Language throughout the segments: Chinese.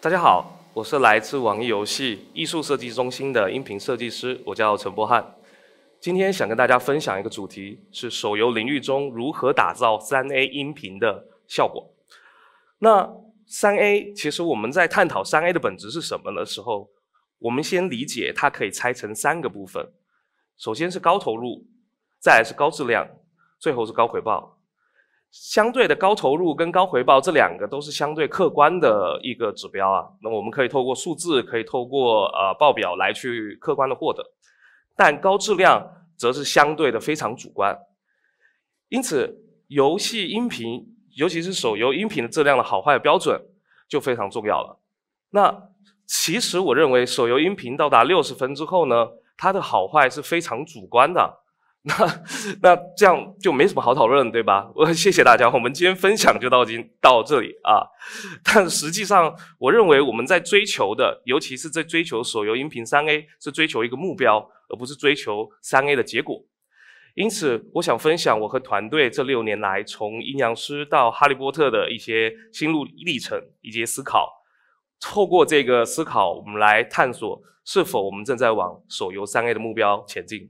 大家好，我是来自网易游戏艺术设计中心的音频设计师，我叫陈波翰。今天想跟大家分享一个主题，是手游领域中如何打造 3A 音频的效果。那 3A 其实我们在探讨 3A 的本质是什么的时候，我们先理解它可以拆成3个部分。首先是高投入，再来是高质量，最后是高回报。相对的高投入跟高回报这2个都是相对客观的一个指标啊，那我们可以透过数字，可以透过报表来去客观的获得，但高质量则是相对的非常主观。因此，游戏音频，尤其是手游音频的质量的好坏标准就非常重要了。那其实我认为手游音频到达60分之后呢，它的好坏是非常主观的。那这样就没什么好讨论，对吧？谢谢大家，我们今天分享就到这里啊。但实际上，我认为我们在追求的，尤其是在追求手游音频 3A， 是追求一个目标，而不是追求 3A 的结果。因此，我想分享我和团队这6年来从阴阳师到哈利波特的一些心路历程以及思考。透过这个思考，我们来探索是否我们正在往手游 3A 的目标前进。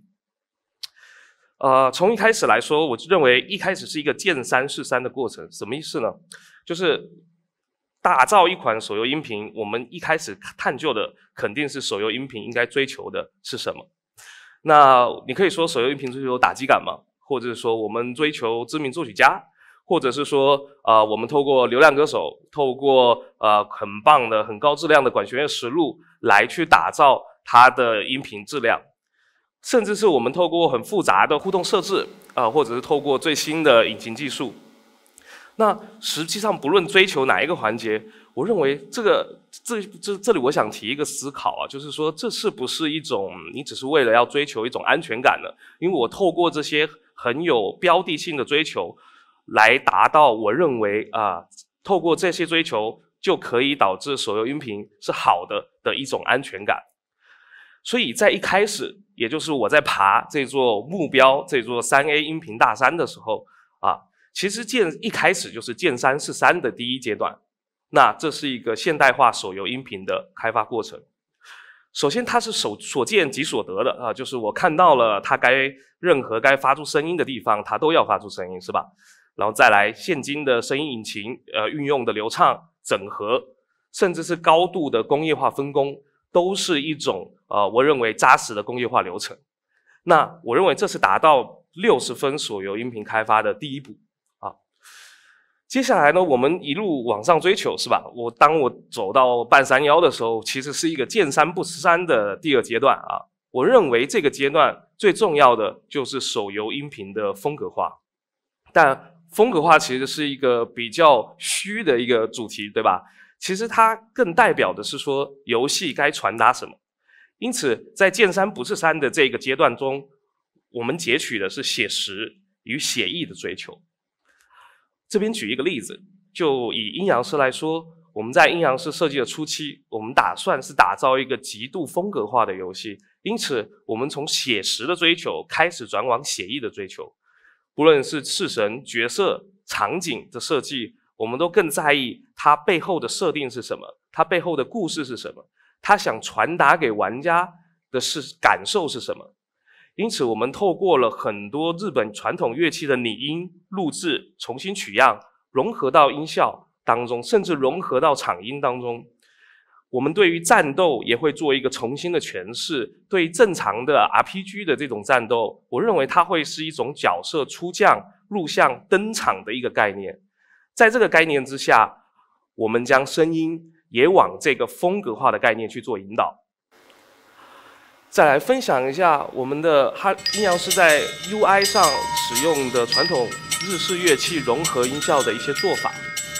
从一开始来说，我认为一开始是一个见山是山的过程。什么意思呢？就是打造一款手游音频，我们一开始探究的肯定是手游音频应该追求的是什么。那你可以说手游音频追求打击感嘛，或者是说我们追求知名作曲家，或者是说我们透过流量歌手，透过很棒的很高质量的管弦乐实录来去打造它的音频质量。甚至是我们透过很复杂的互动设置或者是透过最新的引擎技术。那实际上不论追求哪一个环节，我认为这里我想提一个思考啊，就是说这是不是一种你只是为了要追求一种安全感呢？因为我透过这些很有标的性的追求来达到我认为透过这些追求就可以导致手游音频是好的一种安全感。所以在一开始，也就是我在爬这座目标，这座 3A 音频大山的时候其实一开始就是见山是山的第一阶段。那这是一个现代化手游音频的开发过程。首先它是所见即所得的就是我看到了它任何该发出声音的地方，它都要发出声音，是吧？然后再来现今的声音引擎运用的流畅整合，甚至是高度的工业化分工，都是一种我认为扎实的工业化流程。那我认为这是达到60分手游音频开发的第一步接下来呢，我们一路往上追求，是吧？当我走到半山腰的时候，其实是一个见山不是山的第2阶段我认为这个阶段最重要的就是手游音频的风格化。但风格化其实是一个比较虚的一个主题，对吧？其实它更代表的是说游戏该传达什么。因此在见山不是山的这个阶段中，我们截取的是写实与写意的追求。这边举一个例子，就以阴阳师来说，我们在阴阳师设计的初期，我们打算是打造一个极度风格化的游戏，因此我们从写实的追求开始转往写意的追求。不论是式神、角色、场景的设计，我们都更在意它背后的设定是什么，它背后的故事是什么，它想传达给玩家的感受是什么。因此我们透过了很多日本传统乐器的拟音录制，重新取样，融合到音效当中，甚至融合到场音当中。我们对于战斗也会做一个重新的诠释，对于正常的 RPG 的这种战斗，我认为它会是一种角色出将、入相、登场的一个概念。在这个概念之下，我们将声音也往这个风格化的概念去做引导。再来分享一下我们的阴阳师在 UI 上使用的传统日式乐器融合音效的一些做法。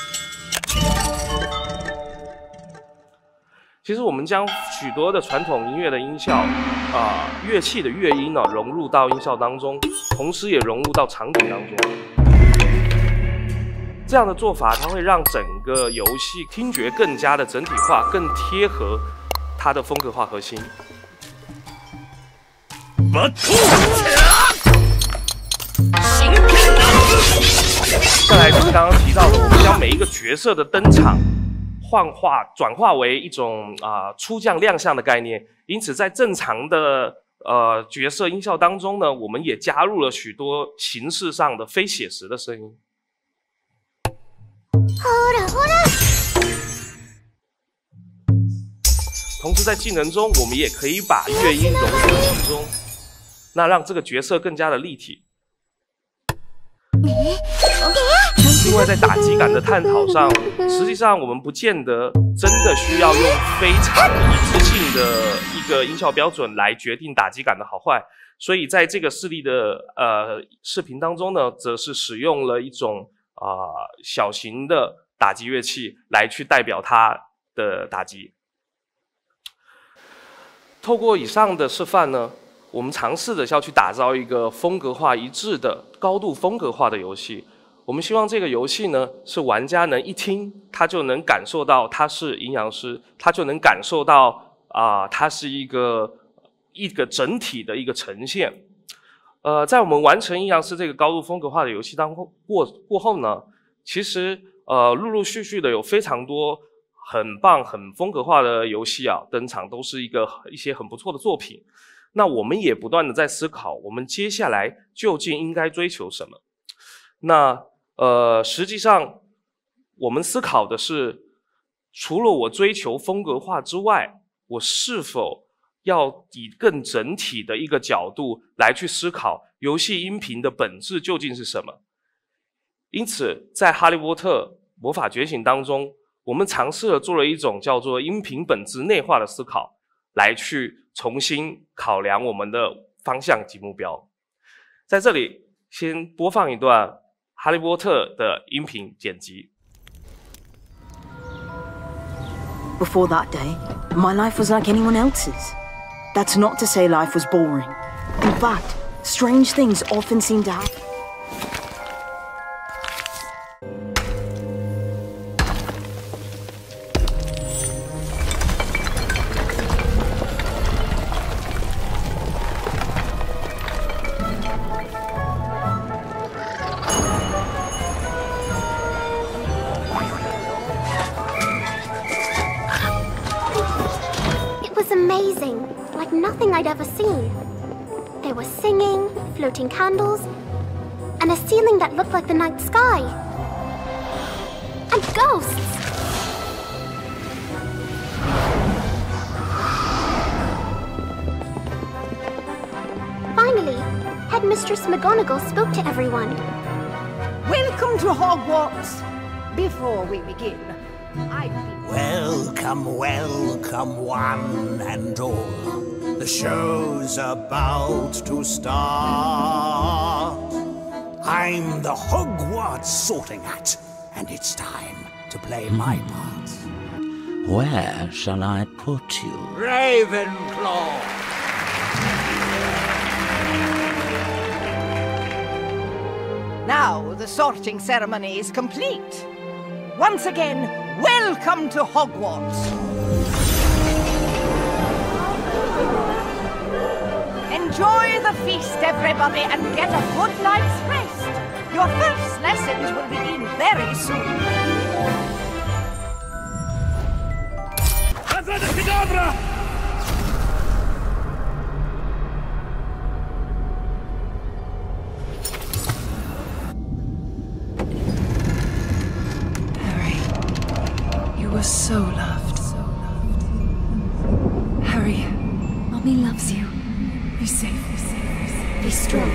其实我们将许多的传统音乐的音效乐器的乐音融入到音效当中，同时也融入到场景当中。这样的做法，它会让整个游戏听觉更加的整体化，更贴合它的风格化核心。再来就是刚刚提到的，我们将每一个角色的登场转化为一种出将亮相的概念。因此，在正常的角色音效当中呢，我们也加入了许多形式上的非写实的声音。同时，在技能中，我们也可以把乐音融入其中，那让这个角色更加的立体。另外，在打击感的探讨上，实际上我们不见得真的需要用非常一致性的一个音效标准来决定打击感的好坏。所以，在这个示例的视频当中呢，则是使用了一种小型的打击乐器来去代表它的打击。透过以上的示范呢，我们尝试着要去打造一个风格化一致的、高度风格化的游戏。我们希望这个游戏呢，是玩家能一听，他就能感受到他是阴阳师，他就能感受到它是一个整体的一个呈现。在我们完成阴阳师这个高度风格化的游戏过后呢，其实陆陆续续的有非常多很棒、很风格化的游戏登场，都是一些很不错的作品。那我们也不断的在思考，我们接下来究竟应该追求什么？那实际上我们思考的是，除了我追求风格化之外，我是否要以更整体的一个角度来去思考游戏音频的本质究竟是什么？因此，在《哈利波特魔法觉醒》当中，我们尝试了做了一种叫做音频本质内化的思考，来去重新考量我们的方向及目标。在这里先播放一段《哈利波特》的音频剪辑。 Before that day, my life was like anyone else's. That's not to say life was boring. In fact, strange things often seem to happen. Amazing, like nothing I'd ever seen. There was singing, floating candles, and a ceiling that looked like the night sky. And ghosts! Finally, Headmistress McGonagall spoke to everyone. Welcome to Hogwarts! Before we begin, Welcome, welcome, one and all. The show's about to start. I'm the Hogwarts Sorting Hat, and it's time to play my part. Where shall I put you? Ravenclaw! now the sorting ceremony is complete. Once again, welcome to Hogwarts. Enjoy the feast, everybody, and get a good night's rest. Your first lessons will begin very soon. Abracadabra! Harry, you were so loved. Harry, Mommy loves you. Be safe, be safe, be safe. Be strong.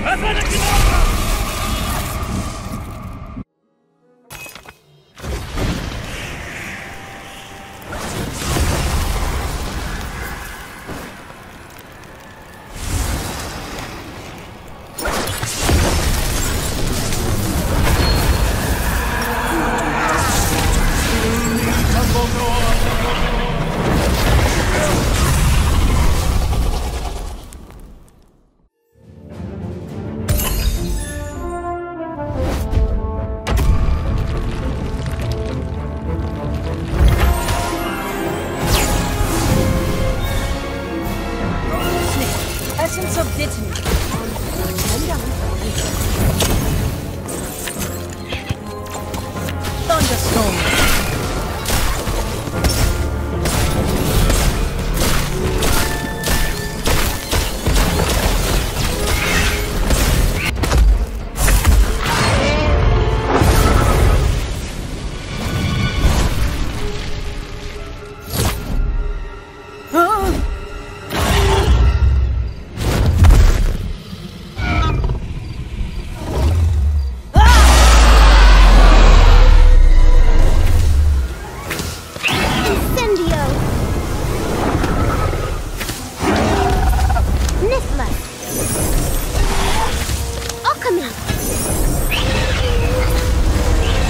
Essence of Dittany. Thunderstorm.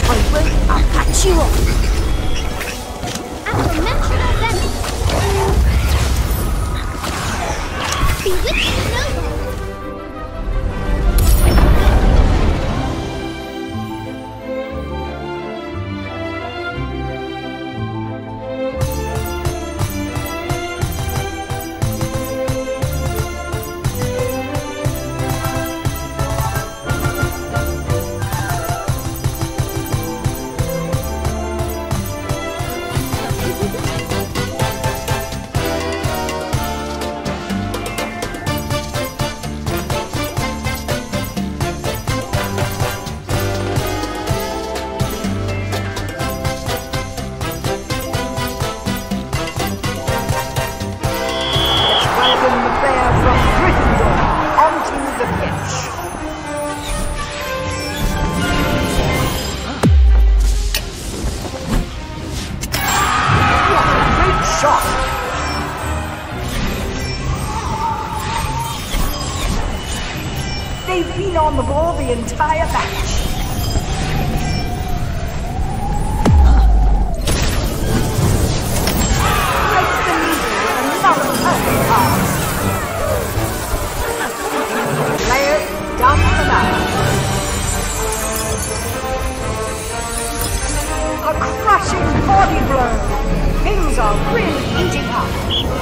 I won't. I'll catch you all. After mention of them. Bewitching noble. They've been on the ball the entire match. Breaks the lead with another perfect pass. Players done for now. A crushing body blow. Things are really heating up.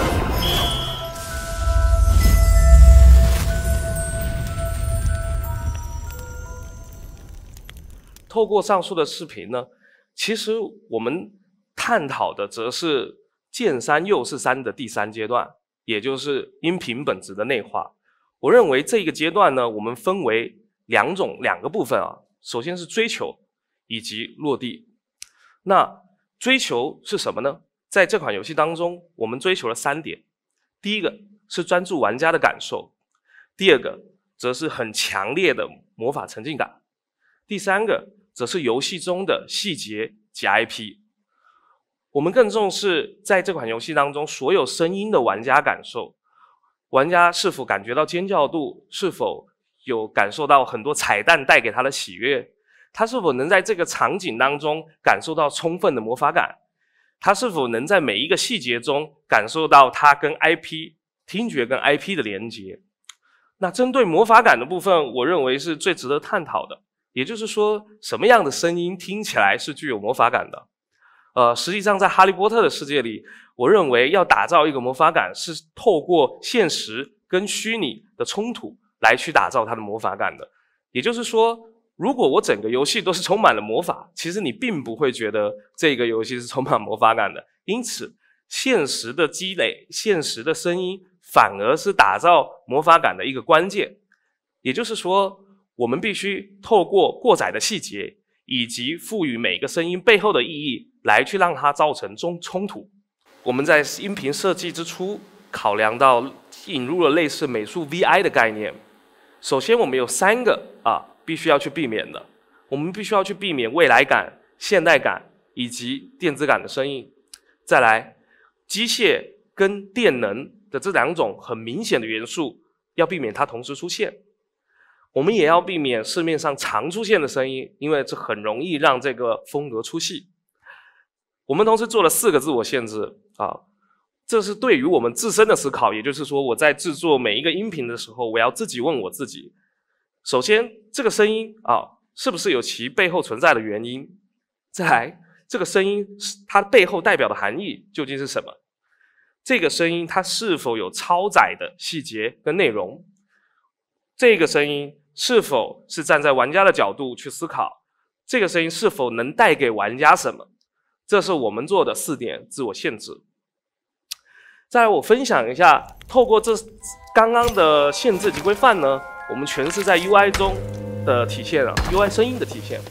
透过上述的视频呢，其实我们探讨的则是见山又是山的第3阶段，也就是音频本质的内化。我认为这个阶段呢，我们分为两个部分啊。首先是追求以及落地。那追求是什么呢？在这款游戏当中，我们追求了3点。第一个是专注玩家的感受，第二个则是很强烈的魔法沉浸感，第3个则是游戏中的细节及 IP。我们更重视在这款游戏当中所有声音的玩家感受，玩家是否感觉到尖叫度，是否有感受到很多彩蛋带给他的喜悦，他是否能在这个场景当中感受到充分的魔法感，他是否能在每一个细节中感受到他跟 IP 听觉跟 IP 的连接。那针对魔法感的部分，我认为是最值得探讨的，也就是说什么样的声音听起来是具有魔法感的。实际上在哈利波特的世界里，我认为要打造一个魔法感是透过现实跟虚拟的冲突来去打造它的魔法感的。也就是说，如果我整个游戏都是充满了魔法，其实你并不会觉得这个游戏是充满魔法感的。因此现实的积累，现实的声音反而是打造魔法感的一个关键。也就是说，我们必须透过过载的细节以及赋予每个声音背后的意义来去让它造成冲突。我们在音频设计之初考量到引入了类似美术 VI 的概念。首先我们有3个必须要去避免的，我们必须要去避免未来感、现代感以及电子感的声音。再来，机械跟电能的这2种很明显的元素要避免它同时出现。我们也要避免市面上常出现的声音，因为这很容易让这个风格出戏。我们同时做了4个自我限制这是对于我们自身的思考，也就是说我在制作每一个音频的时候，我要自己问我自己，首先这个声音是不是有其背后存在的原因？再来，这个声音它背后代表的含义究竟是什么？这个声音它是否有超载的细节跟内容？这个声音是否是站在玩家的角度去思考？这个声音是否能带给玩家什么？这是我们做的4点自我限制。再来，我分享一下，透过这刚刚的限制及规范呢，我们诠释在 UI 中的体现UI 声音的体现。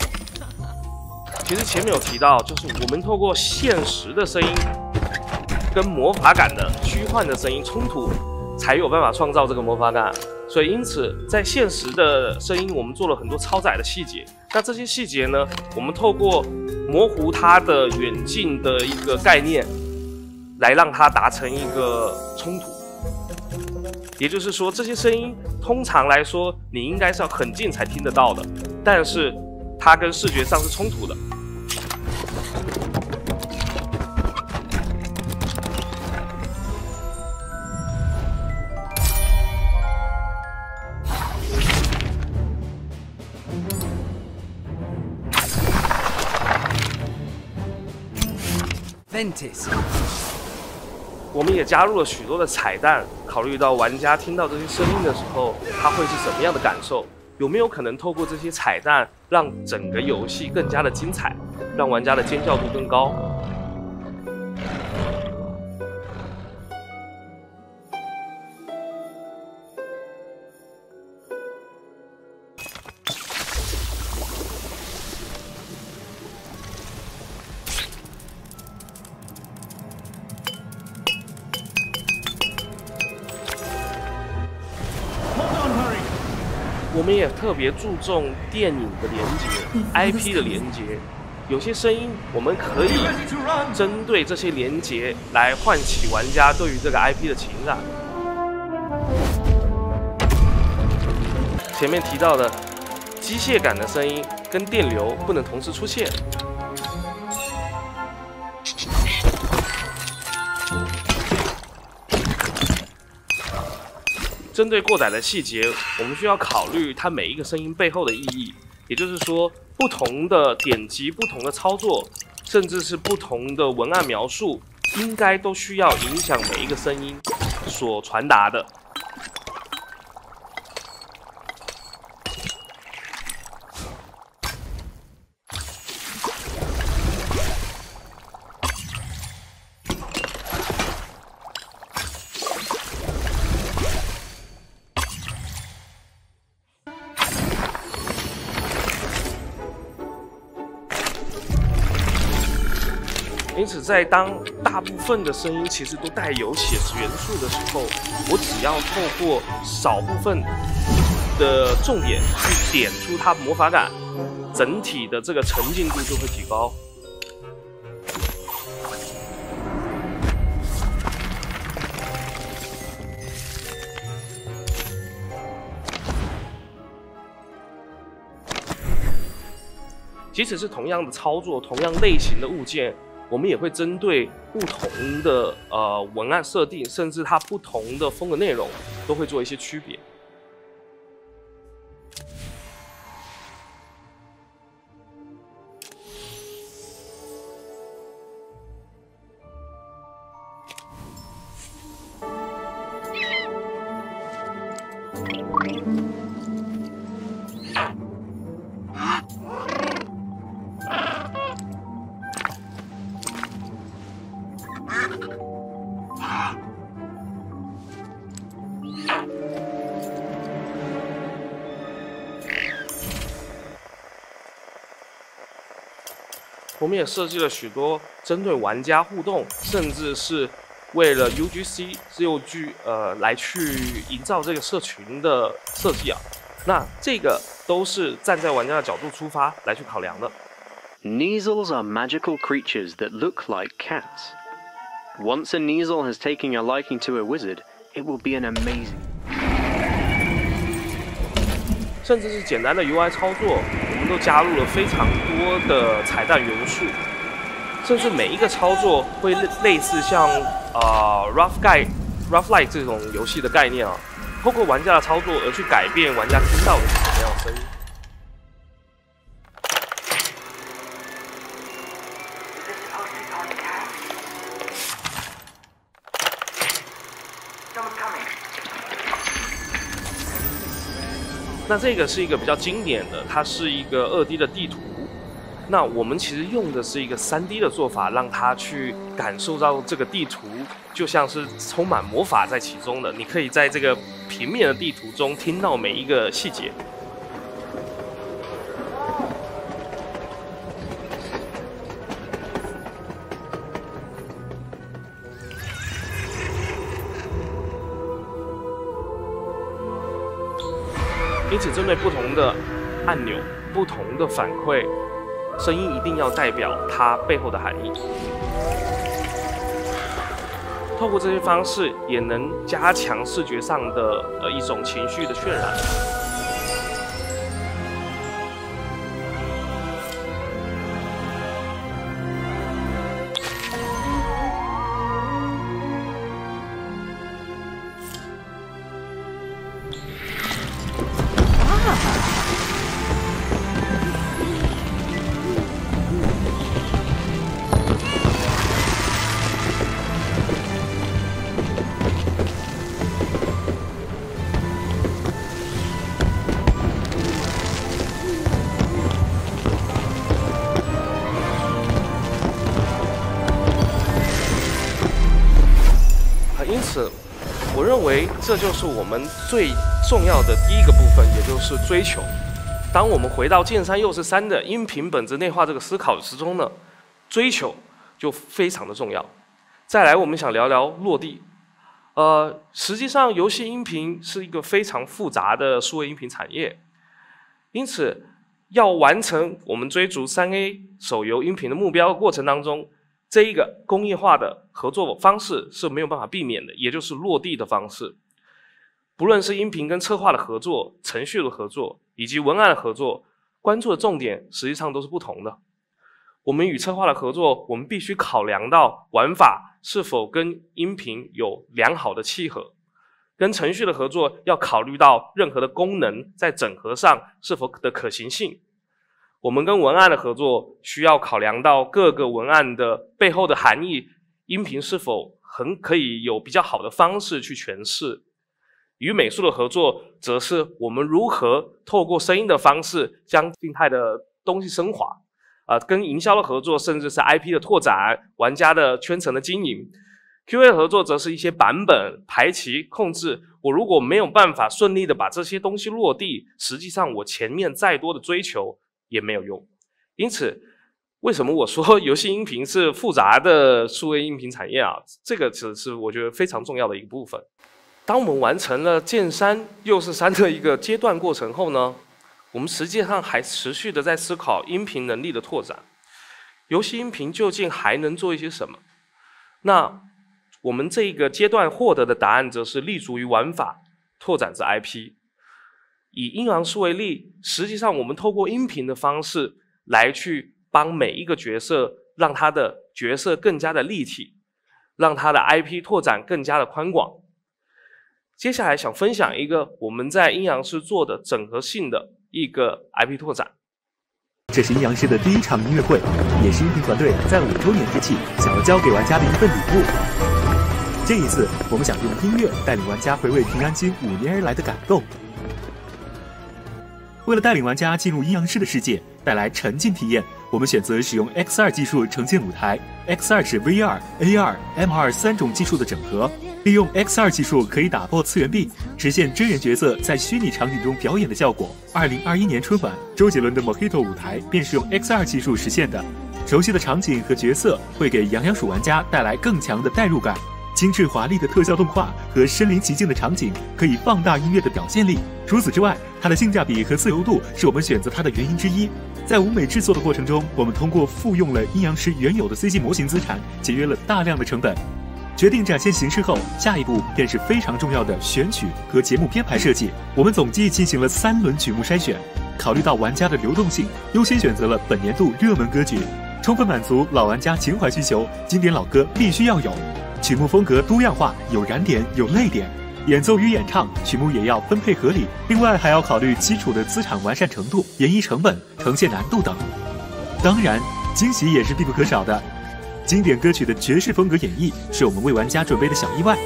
其实前面有提到，就是我们透过现实的声音跟跟魔法感的虚幻的声音冲突，才有办法创造这个魔法感。所以因此在现实的声音，我们做了很多超载的细节。那这些细节呢，我们透过模糊它的远近的一个概念，来让它达成一个冲突。也就是说，这些声音通常来说，你应该是要很近才听得到的，但是它跟视觉上是冲突的。我们也加入了许多的彩蛋，考虑到玩家听到这些声音的时候，他会是什么样的感受？有没有可能透过这些彩蛋，让整个游戏更加的精彩，让玩家的尖叫度更高？我们也特别注重电影的连接、IP 的连接，有些声音我们可以针对这些连接来唤起玩家对于这个 IP 的情感。前面提到的机械感的声音跟电流不能同时出现。针对过载的细节，我们需要考虑它每一个声音背后的意义，也就是说，不同的点击、不同的操作，甚至是不同的文案描述，应该都需要影响每一个声音所传达的。因此，在当大部分的声音其实都带有写实元素的时候，我只要透过少部分的重点去点出它魔法感，整体的这个沉浸度就会提高。即使是同样的操作、同样类型的物件，我们也会针对不同的文案设定，甚至它不同的风格内容，都会做一些区别。我们也设计了许多针对玩家互动，甚至是为了 UGC 自由剧来去营造这个社群的设计啊。那这个都是站在玩家的角度出发来去考量的。 Kneazles are magical creatures that look like cats. Once a Kneazle has taken a liking to a wizard, it will be an amazing. 甚至是简单的 UI 操作，我们都加入了非常多的彩蛋元素，甚至每一个操作会类似像Rough Light 这种游戏的概念啊，透过玩家的操作而去改变玩家听到的是什么样的声音。那这个是一个比较经典的，它是一个2D 的地图。那我们其实用的是一个3D 的做法，让它去感受到这个地图就像是充满魔法在其中的。你可以在这个平面的地图中听到每一个细节。 因此针对不同的按钮、不同的反馈，声音一定要代表它背后的含义。透过这些方式，也能加强视觉上的一种情绪的渲染。因此，我认为这就是我们最重要的第一个部分，也就是追求。当我们回到见山又是山的音频本质内化这个思考之中呢，追求就非常的重要。再来，我们想聊聊落地。实际上，游戏音频是一个非常复杂的数位音频产业，因此要完成我们追逐3A 手游音频的目标的过程当中，这一个工业化的合作方式是没有办法避免的，也就是落地的方式。不论是音频跟策划的合作、程序的合作以及文案的合作，关注的重点实际上都是不同的。我们与策划的合作，我们必须考量到玩法是否跟音频有良好的契合；跟程序的合作，要考虑到任何的功能在整合上是否的可行性。我们跟文案的合作，需要考量到各个文案的背后的含义，音频是否可以有比较好的方式去诠释。与美术的合作，则是我们如何透过声音的方式将静态的东西升华。跟营销的合作，甚至是 IP 的拓展、玩家的圈层的经营。QA 的合作，则是一些版本、排期、控制。我如果没有办法顺利的把这些东西落地，实际上我前面再多的追求也没有用。因此，为什么我说游戏音频是复杂的数位音频产业啊？这个只是我觉得非常重要的一个部分。当我们完成了见山又是山的一个阶段过程后呢，我们实际上还持续的在思考音频能力的拓展。游戏音频究竟还能做一些什么？那我们这一个阶段获得的答案，则是立足于玩法，拓展至 IP。以阴阳师为例，实际上我们透过音频的方式来去帮每一个角色，让他的角色更加的立体，让他的 IP 拓展更加的宽广。接下来想分享一个我们在阴阳师做的整合性的一个 IP 拓展。 这是阴阳师的第一场音乐会，也是音频团队在5周年之际想要交给玩家的一份礼物。这一次，我们想用音乐带领玩家回味平安京5年而来的感动。为了带领玩家进入阴阳师的世界，带来沉浸体验，我们选择使用 X2 技术呈现舞台。X2 是 VR、AR、MR 3种技术的整合。利用 X2 技术可以打破次元壁，实现真人角色在虚拟场景中表演的效果。2021年春晚，周杰伦的 Mojito 舞台便是用 X2 技术实现的。熟悉的场景和角色会给洋洋鼠玩家带来更强的代入感。精致华丽的特效动画和身临其境的场景可以放大音乐的表现力。除此之外，它的性价比和自由度是我们选择它的原因之一。在舞美制作的过程中，我们通过复用了阴阳师原有的 CG 模型资产，节约了大量的成本。决定展现形式后，下一步便是非常重要的选曲和节目编排设计。我们总计进行了3轮曲目筛选，考虑到玩家的流动性，优先选择了本年度热门歌曲，充分满足老玩家情怀需求。经典老歌必须要有，曲目风格多样化，有燃点，有泪点。演奏与演唱，曲目也要分配合理。另外还要考虑基础的资产完善程度、演绎成本、呈现难度等。当然，惊喜也是必不可少的。经典歌曲的爵士风格演绎，是我们为玩家准备的小意外。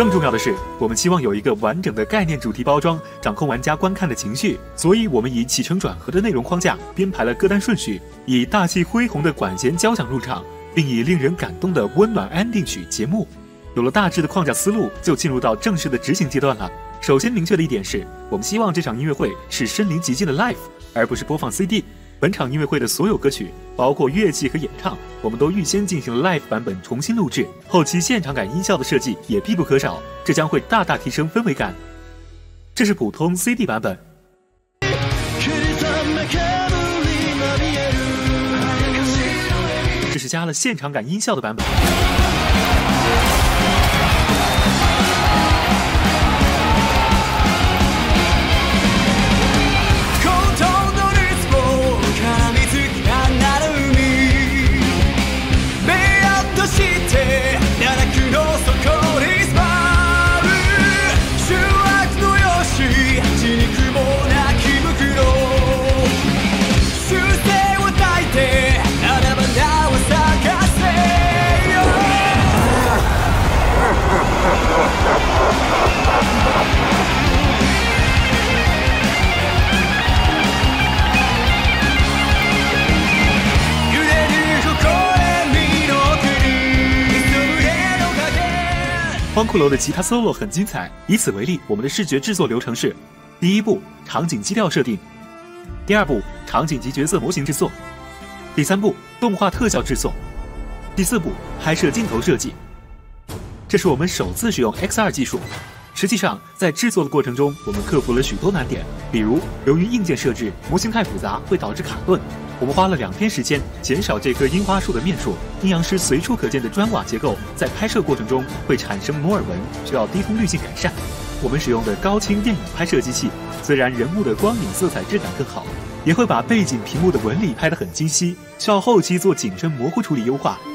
更重要的是，我们期望有一个完整的概念主题包装，掌控玩家观看的情绪。所以，我们以起承转合的内容框架编排了歌单顺序，以大气恢宏的管弦交响入场，并以令人感动的温暖安定曲节目。有了大致的框架思路，就进入到正式的执行阶段了。首先明确的一点是，我们希望这场音乐会是身临其境的 live， 而不是播放 CD。本场音乐会的所有歌曲，包括乐器和演唱，我们都预先进行了 live 版本重新录制，后期现场感音效的设计也必不可少，这将会大大提升氛围感。这是普通 CD 版本。这是加了现场感音效的版本。荒骷髅的吉他 solo 很精彩，以此为例，我们的视觉制作流程是：第一步，场景基调设定；第二步，场景及角色模型制作；第三步，动画特效制作；第四步，拍摄镜头设计。这是我们首次使用 XR 技术。实际上，在制作的过程中，我们克服了许多难点，比如由于硬件设置模型太复杂，会导致卡顿。我们花了2天时间减少这棵樱花树的面数，阴阳师随处可见的砖瓦结构在拍摄过程中会产生摩尔纹，需要低通滤镜改善。我们使用的高清电影拍摄机器，虽然人物的光影色彩质感更好，也会把背景屏幕的纹理拍得很清晰，需要后期做景深模糊处理优化。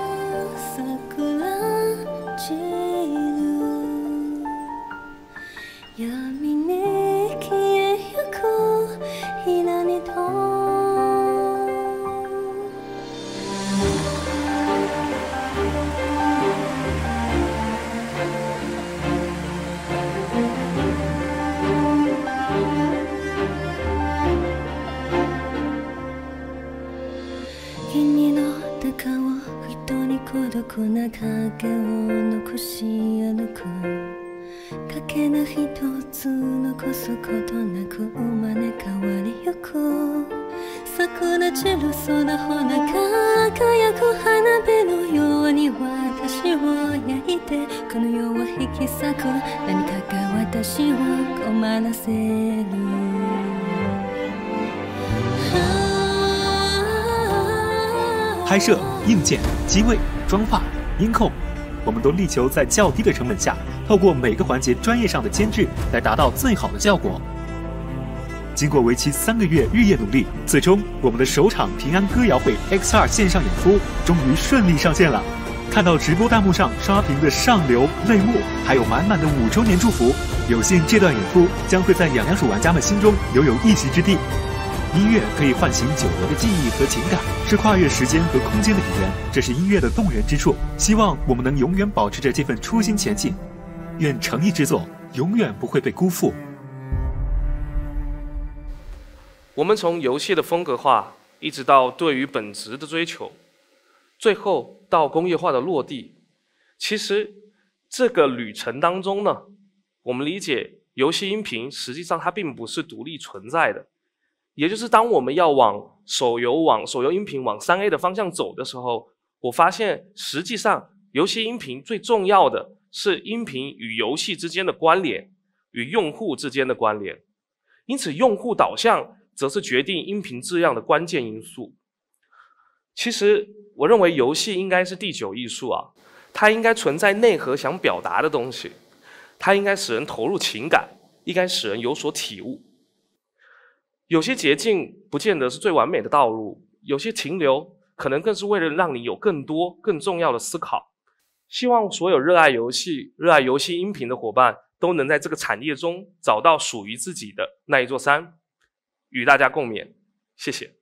拍摄、硬件、机位、妆发、音控，我们都力求在较低的成本下，透过每个环节专业上的监制来达到最好的效果。经过为期3个月日夜努力，最终我们的首场平安歌谣会 XR 线上演出终于顺利上线了。看到直播弹幕上刷屏的上流、泪目，还有满满的5周年祝福，有幸这段演出将会在养羊鼠玩家们心中留有一席之地。音乐可以唤醒久违的记忆和情感，是跨越时间和空间的语言，这是音乐的动人之处。希望我们能永远保持着这份初心前进，愿诚意之作永远不会被辜负。 我们从游戏的风格化，一直到对于本质的追求，最后到工业化的落地。其实这个旅程当中呢，我们理解游戏音频实际上它并不是独立存在的。也就是当我们要往手游音频往3A 的方向走的时候，我发现实际上游戏音频最重要的是音频与游戏之间的关联，与用户之间的关联。因此用户导向则是决定音频质量的关键因素。其实我认为游戏应该是第9艺术啊，它应该存在内核想表达的东西，它应该使人投入情感，应该使人有所体悟。有些捷径不见得是最完美的道路，有些停留可能更是为了让你有更多更重要的思考。希望所有热爱游戏音频的伙伴都能在这个产业中找到属于自己的那一座山，与大家共勉。谢谢。